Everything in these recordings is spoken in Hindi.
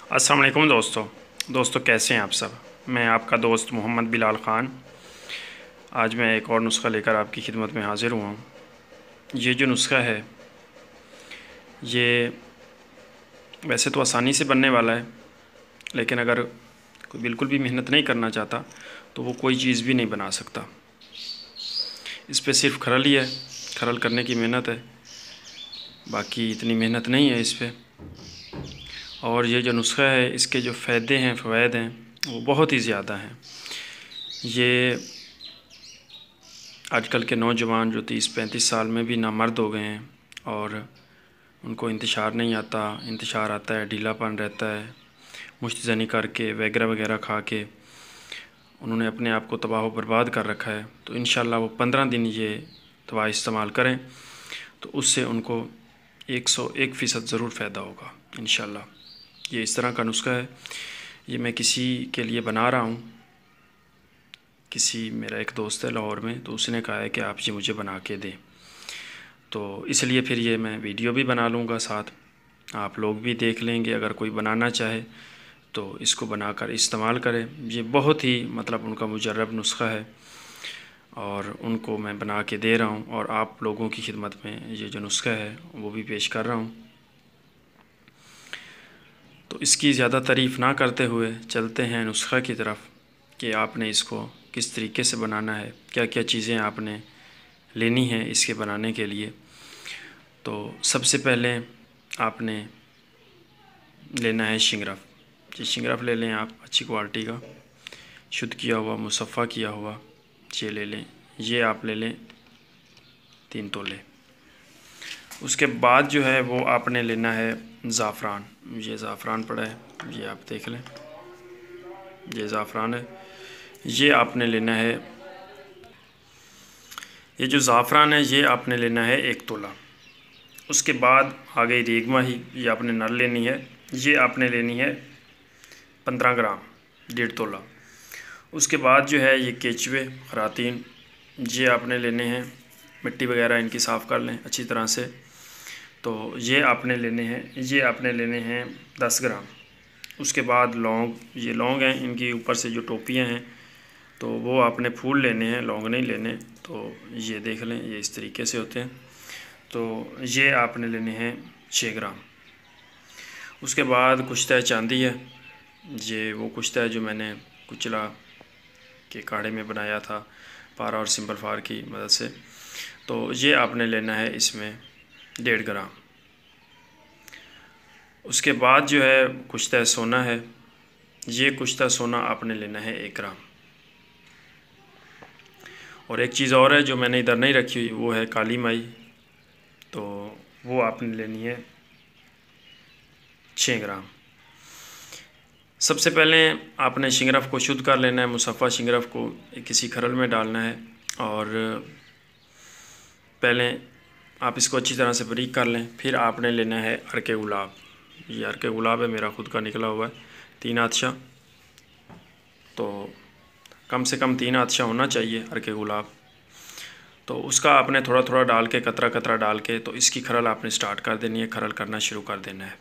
अस्सलाम वालेकुम दोस्तों कैसे हैं आप सब। मैं आपका दोस्त मोहम्मद बिलाल ख़ान। आज मैं एक और नुस्ख़ा लेकर आपकी खिदमत में हाज़िर हुआ हूँ। ये जो नुस्ख़ा है ये वैसे तो आसानी से बनने वाला है, लेकिन अगर कोई बिल्कुल भी मेहनत नहीं करना चाहता तो वो कोई चीज़ भी नहीं बना सकता। इस पे सिर्फ खरल ही है, खरल करने की मेहनत है, बाकी इतनी मेहनत नहीं है इस पे। और ये जो नुस्ख़ा है इसके जो फ़ायदे हैं, फ़वाइद हैं, वो बहुत ही ज़्यादा हैं। ये आजकल के नौजवान जो 30-35 साल में भी नामर्द हो गए हैं और उनको इंतशार नहीं आता, इंतशार आता है ढीलापन रहता है, मुश्त ज़नी करके वगैरह वगैरह खा के उन्होंने अपने आप को तबाह व बर्बाद कर रखा है। तो इंशाअल्लाह वो 15 दिन ये दवा इस्तेमाल करें तो उससे उनको 101% ज़रूर फ़ायदा होगा इंशाअल्लाह। ये इस तरह का नुस्ख़ा है, ये मैं किसी के लिए बना रहा हूँ। मेरा एक दोस्त है लाहौर में, तो उसने कहा है कि आप ये मुझे बना के दें, तो इसलिए फिर ये मैं वीडियो भी बना लूँगा, साथ आप लोग भी देख लेंगे। अगर कोई बनाना चाहे तो इसको बनाकर इस्तेमाल करें। ये बहुत ही उनका मुजर्रब नुस्ख़ा है और उनको मैं बना के दे रहा हूँ और आप लोगों की खिदमत में ये जो नुस्ख़ा है वो भी पेश कर रहा हूँ। तो इसकी ज़्यादा तारीफ़ ना करते हुए चलते हैं नुस्ख़ा की तरफ कि आपने इसको किस तरीके से बनाना है, क्या क्या चीज़ें आपने लेनी है इसके बनाने के लिए। तो सबसे पहले आपने लेना है शिंगरफ। ये शिंगरफ ले लें आप, अच्छी क्वालिटी का, शुद्ध किया हुआ, मुसफ़्फ़ा किया हुआ, ये ले लें। ये आप ले लें 3 तोले। उसके बाद जो है वो आपने लेना है ज़ाफ़रान। ये ज़ाफ़रान पड़ा है, ये आप देख लें, ये ज़ाफ़रान है। ये आपने लेना है, ये जो ज़ाफ़रान है ये आपने लेना है 1 तोला। उसके बाद आ गई रेगमा ही, ये आपने नर लेनी है, ये आपने लेनी है 15 ग्राम, 1.5 तोला। उसके बाद जो है ये केचुए खरातीन, ये आपने लेने हैं, मिट्टी वगैरह इनकी साफ़ कर लें अच्छी तरह से। तो ये आपने लेने हैं 10 ग्राम। उसके बाद लौंग, ये लौंग हैं, इनकी ऊपर से जो टोपियाँ हैं तो वो आपने फूल लेने हैं, लौंग नहीं लेने। तो ये देख लें, ये इस तरीके से होते हैं। तो ये आपने लेने हैं 6 ग्राम। उसके बाद कुश्ता चांदी है, ये वो कुश्ता है जो मैंने कुचला के काढ़े में बनाया था पारा और सिंपल फार की मदद से। तो ये आपने लेना है इसमें 1.5 ग्राम। उसके बाद जो है कुश्ता सोना है, ये कुश्ता सोना आपने लेना है 1 ग्राम। और एक चीज़ और है जो मैंने इधर नहीं रखी हुई, वो है काली माई, तो वो आपने लेनी है 6 ग्राम। सबसे पहले आपने शिंगरफ को शुद्ध कर लेना है, मुसफ़्फ़ा शिंगरफ को किसी खरल में डालना है और पहले आप इसको अच्छी तरह से बारीक कर लें। फिर आपने लेना है अर्के गुलाब, ये अर्के गुलाब है, मेरा ख़ुद का निकला हुआ है, 3 आदशा। तो कम से कम 3 आदशा होना चाहिए अर्के गुलाब। तो उसका आपने थोड़ा थोड़ा डाल के, कतरा कतरा डाल के, तो इसकी खरल आपने स्टार्ट कर देनी है, खरल करना शुरू कर देना है।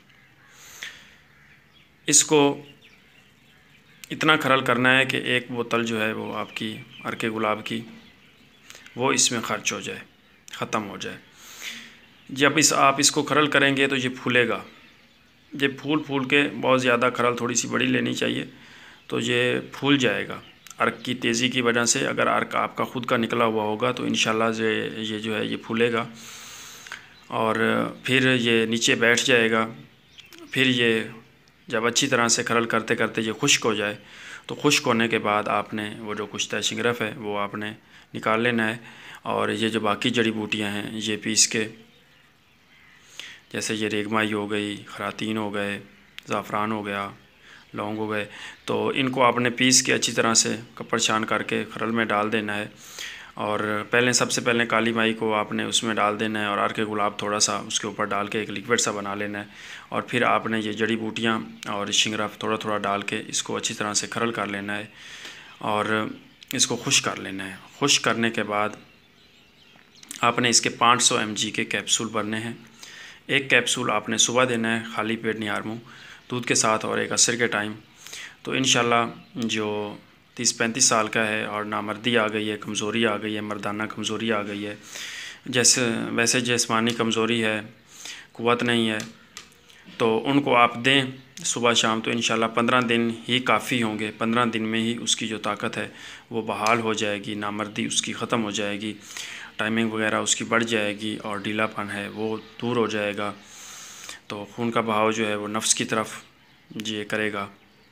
इसको इतना खरल करना है कि 1 बोतल जो है वो आपकी अर्के गुलाब की वो इसमें खर्च हो जाए, ख़त्म हो जाए। जब आप इसको खरल करेंगे तो ये फूलेगा, ये फूल के बहुत ज़्यादा खरल थोड़ी सी बड़ी लेनी चाहिए, तो ये फूल जाएगा अर्क की तेज़ी की वजह से। अगर अर्क आपका ख़ुद का निकला हुआ होगा तो इंशाल्लाह ये जो है ये फूलेगा और फिर ये नीचे बैठ जाएगा। फिर ये जब अच्छी तरह से खरल करते करते ये खुश्क हो जाए, तो खुश्क होने के बाद आपने वो जो कुश्ता शिंगरफ है वो आपने निकाल लेना है। और ये जो बाकी जड़ी बूटियाँ हैं ये पीस के, जैसे ये रेगमाई हो गई, खरातीन हो गए, ज़ाफ़रान हो गया, लौंग हो गए, तो इनको आपने पीस के अच्छी तरह से कपड़ छान करके खरल में डाल देना है। और सबसे पहले काली माई को आपने उसमें डाल देना है और अर्के गुलाब थोड़ा सा उसके ऊपर डाल के एक लिक्विड सा बना लेना है। और फिर आपने ये जड़ी बूटियाँ और शिंगरफ थोड़ा थोड़ा डाल के इसको अच्छी तरह से खरल कर लेना है और इसको खुश कर लेना है। खुश करने के बाद आपने इसके 500 mg के कैप्सूल भरने हैं। 1 कैप्सूल आपने सुबह देना है, खाली पेट निहार मुँह। दूध के साथ और एक असर के टाइम। तो इंशाल्लाह जो 30-35 साल का है और नामर्दी आ गई है, कमज़ोरी आ गई है, मर्दाना कमज़ोरी आ गई है, वैसे जिस्मानी कमज़ोरी है, क़ुव्वत नहीं है, तो उनको आप दें सुबह शाम, तो इंशाल्लाह 15 दिन ही काफ़ी होंगे। 15 दिन में ही उसकी जो ताकत है वो बहाल हो जाएगी, नामर्दी उसकी ख़त्म हो जाएगी, टाइमिंग वगैरह उसकी बढ़ जाएगी और ढीलापन है वो दूर हो जाएगा। तो खून का बहाव जो है वो नफ्स की तरफ ये करेगा।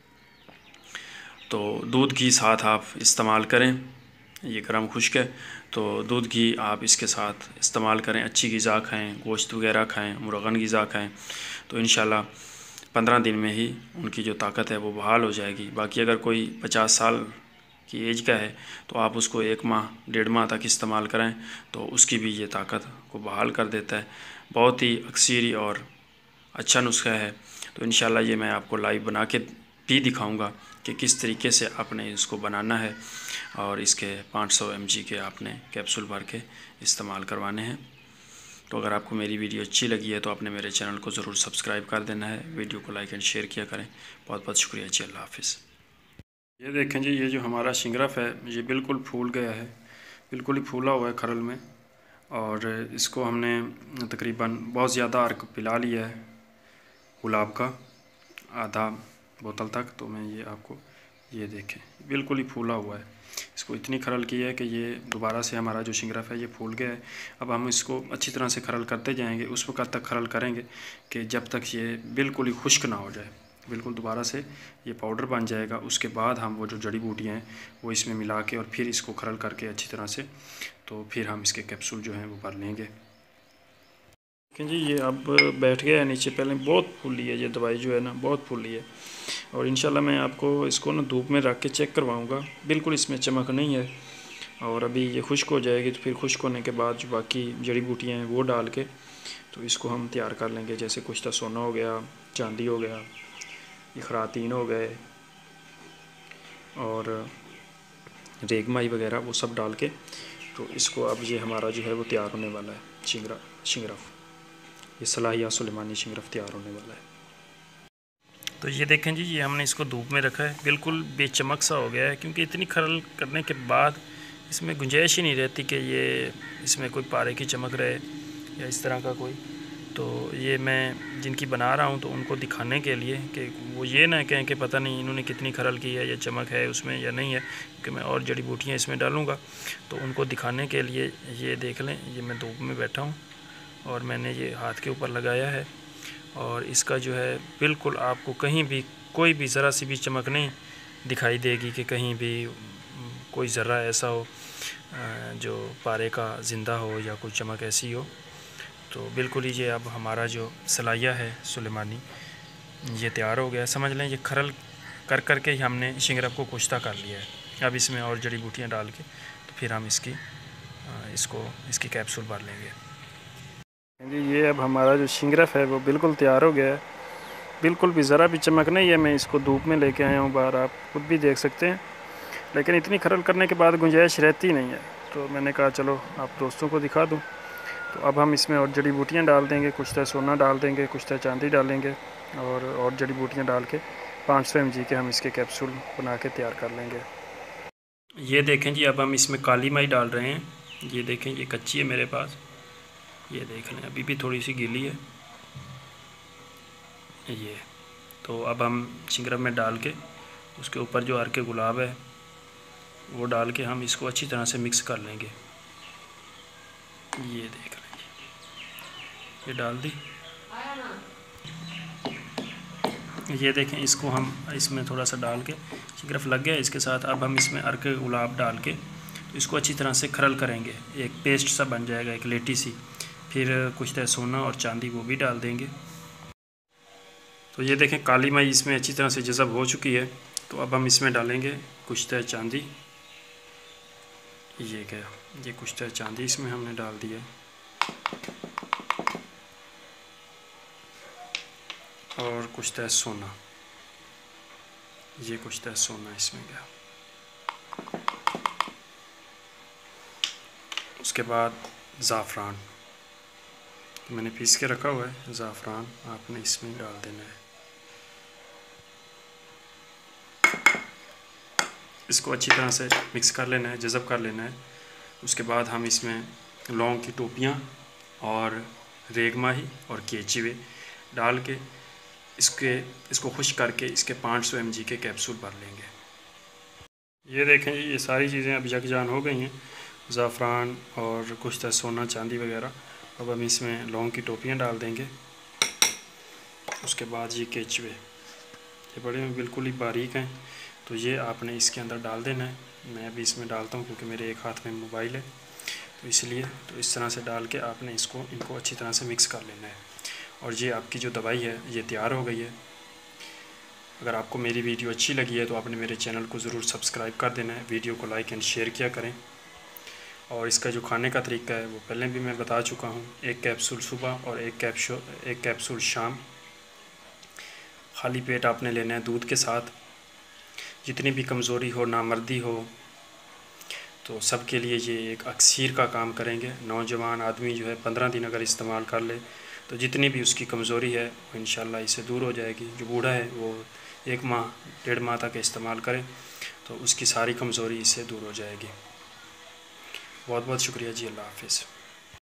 तो दूध घी साथ आप इस्तेमाल करें, ये गर्म खुश्क है तो दूध घी आप इसके साथ इस्तेमाल करें। अच्छी ग़िज़ा खाएँ, गोश्त वगैरह खाएँ, मुर्गन ग़िज़ा खाएँ, तो इंशाल्लाह 15 दिन में ही उनकी जो ताकत है वो बहाल हो जाएगी। बाकी अगर कोई 50 साल की एज का है तो आप उसको 1 माह 1.5 माह तक इस्तेमाल करें तो उसकी भी ये ताकत को बहाल कर देता है। बहुत ही अक्सीरी और अच्छा नुस्खा है। तो इंशाल्लाह ये मैं आपको लाइव बना के भी दिखाऊंगा कि किस तरीके से आपने इसको बनाना है और इसके 500 mg के आपने कैप्सूल भर के इस्तेमाल करवाने हैं। तो अगर आपको मेरी वीडियो अच्छी लगी है तो आपने मेरे चैनल को ज़रूर सब्सक्राइब कर देना है, वीडियो को लाइक एंड शेयर किया करें। बहुत बहुत शुक्रिया जी, अल्लाह हाफिज़। ये देखें जी, ये जो हमारा शिंगरफ है ये बिल्कुल फूल गया है, बिल्कुल ही फूला हुआ है खरल में, और इसको हमने तकरीबन बहुत ज़्यादा अर्क पिला लिया है गुलाब का, आधा बोतल तक। तो मैं ये आपको ये देखें बिल्कुल ही फूला हुआ है, इसको इतनी खरल की है कि ये दोबारा से हमारा जो शिंगरफ है ये फूल गया है। अब हम इसको अच्छी तरह से खरल करते जाएंगे, उस वक्त तक खरल करेंगे कि जब तक ये बिल्कुल ही खुश्क ना हो जाए, बिल्कुल दोबारा से ये पाउडर बन जाएगा। उसके बाद हम वो जो जड़ी बूटियाँ हैं वो इसमें मिला के और फिर इसको खरल करके अच्छी तरह से, तो फिर हम इसके कैप्सूल जो हैं वो भर लेंगे। देखें जी, ये अब बैठ गया है नीचे, पहले बहुत फूली है ये दवाई जो है ना, बहुत फूली है। और इंशाल्लाह मैं आपको इसको ना धूप में रख के चेक करवाऊंगा, बिल्कुल इसमें चमक नहीं है। और अभी ये खुश्क हो जाएगी तो फिर खुश्क होने के बाद जो बाकी जड़ी बूटियाँ हैं वो डाल के तो इसको हम तैयार कर लेंगे। जैसे कुछ सोना हो गया, चांदी हो गया, ये खरातीन हो गए और रेगमाई वगैरह, वो सब डाल के तो इसको अब ये हमारा जो है वो तैयार होने वाला है शिंगरफ, ये सलाहिया सुलेमानी शिंगरफ तैयार होने वाला है। तो ये देखें जी, ये हमने इसको धूप में रखा है, बिल्कुल बेचमक सा हो गया है, क्योंकि इतनी खरल करने के बाद इसमें गुंजाइश ही नहीं रहती कि ये इसमें कोई पारे की चमक रहे या इस तरह का कोई। तो ये मैं जिनकी बना रहा हूँ तो उनको दिखाने के लिए कि वो ये ना कहें कि पता नहीं इन्होंने कितनी खरल की है या चमक है उसमें या नहीं है, क्योंकि मैं और जड़ी बूटियाँ इसमें डालूँगा। तो उनको दिखाने के लिए ये देख लें, ये मैं धूप में बैठा हूँ और मैंने ये हाथ के ऊपर लगाया है और इसका जो है बिल्कुल आपको कहीं भी कोई भी ज़रा सी भी चमक नहीं दिखाई देगी कि कहीं भी कोई ज़रा ऐसा हो जो पारे का ज़िंदा हो या कोई चमक ऐसी हो। तो बिल्कुल ही ये अब हमारा जो सलाइया है सुलेमानी ये तैयार हो गया। समझ लें ये खरल कर कर के ही हमने शिंगरफ को कुश्ता कर लिया है। अब इसमें और जड़ी बूटियाँ डाल के तो फिर हम इसकी कैप्सूल भर लेंगे जी। ये अब हमारा जो शिंगरफ है वो बिल्कुल तैयार हो गया है, बिल्कुल भी ज़रा भी चमक नहीं है। मैं इसको धूप में लेके आया हूँ बाहर, आप खुद भी देख सकते हैं, लेकिन इतनी खरल करने के बाद गुंजाइश रहती नहीं है। तो मैंने कहा चलो आप दोस्तों को दिखा दूँ। तो अब हम इसमें और जड़ी बूटियाँ डाल देंगे, कुछ सोना डाल देंगे, कुछ चांदी डालेंगे और जड़ी बूटियाँ डाल के 500 mg के हम इसके कैप्सूल बना के तैयार कर लेंगे। ये देखें जी, अब हम इसमें काली माई डाल रहे हैं। ये देखें, ये कच्ची है मेरे पास, ये देख लें अभी भी थोड़ी सी गीली है ये। तो अब हम शिंगरफ में डाल के उसके ऊपर जो अर्के गुलाब है वो डाल के हम इसको अच्छी तरह से मिक्स कर लेंगे। ये देख लें, ये डाल दी। ये देखें, इसको हम इसमें थोड़ा सा डाल के शिंगरफ लग गया इसके साथ। अब हम इसमें अर्के गुलाब डाल के तो इसको अच्छी तरह से खरल करेंगे, एक पेस्ट सा बन जाएगा, एक लेटी सी। फिर कुछ सोना और चांदी वो भी डाल देंगे। तो ये देखें, काली माई इसमें अच्छी तरह से जज़ब हो चुकी है। तो अब हम इसमें डालेंगे कुछ चांदी। ये गया, ये कुछ चांदी इसमें हमने डाल दिया और कुछ सोना, ये कुछ सोना इसमें गया। उसके बाद ज़ाफ़रान, तो मैंने पीस के रखा हुआ है ज़ाफ़रान, आपने इसमें डाल देना है। इसको अच्छी तरह से मिक्स कर लेना है, जज़ब कर लेना है। उसके बाद हम इसमें लौंग की टोपियाँ और रेगमाही और केचुए डाल के इसको खुश्क करके इसके 500 mg के कैप्सूल भर लेंगे। ये देखें, ये सारी चीज़ें अब यकजान हो गई हैं, ज़ाफ़रान और कुछ सोना चांदी वगैरह। अब हम इसमें लौंग की टोपियाँ डाल देंगे। उसके बाद ये केचुए, ये बड़े बिल्कुल ही बारीक हैं, तो ये आपने इसके अंदर डाल देना है। मैं भी इसमें डालता हूँ क्योंकि मेरे एक हाथ में मोबाइल है, तो इसलिए तो इस तरह से डाल के आपने इनको अच्छी तरह से मिक्स कर लेना है। और ये आपकी जो दवाई है ये तैयार हो गई है। अगर आपको मेरी वीडियो अच्छी लगी है तो आपने मेरे चैनल को ज़रूर सब्सक्राइब कर देना है, वीडियो को लाइक एंड शेयर किया करें। और इसका जो खाने का तरीका है वो पहले भी मैं बता चुका हूँ। एक कैप्सूल सुबह और एक कैप्सूल शाम, खाली पेट आपने लेना है दूध के साथ। जितनी भी कमज़ोरी हो, नामर्दी हो, तो सब के लिए ये एक अक्सीर का काम करेंगे। नौजवान आदमी जो है 15 दिन अगर इस्तेमाल कर ले तो जितनी भी उसकी कमज़ोरी है वो इंशाल्लाह इससे दूर हो जाएगी। जो बूढ़ा है वो 1 माह 1.5 माह तक इस्तेमाल करे तो उसकी सारी कमज़ोरी इससे दूर हो जाएगी। बहुत बहुत शुक्रिया जी, अल्लाह हाफ़िज़।